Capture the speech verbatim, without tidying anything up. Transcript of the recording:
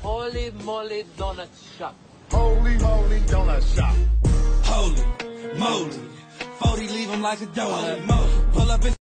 Holy moly donut shop. Holy moly donut shop. Holy moly, forty leave him like a donut. Pull up in